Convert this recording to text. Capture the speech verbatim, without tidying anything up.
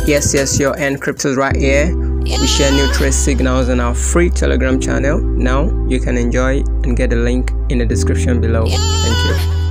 Yes, yes, your end Cryptoz right here. We share new trade signals on our free Telegram channel. Now you can enjoy and get the link in the description below. Thank you.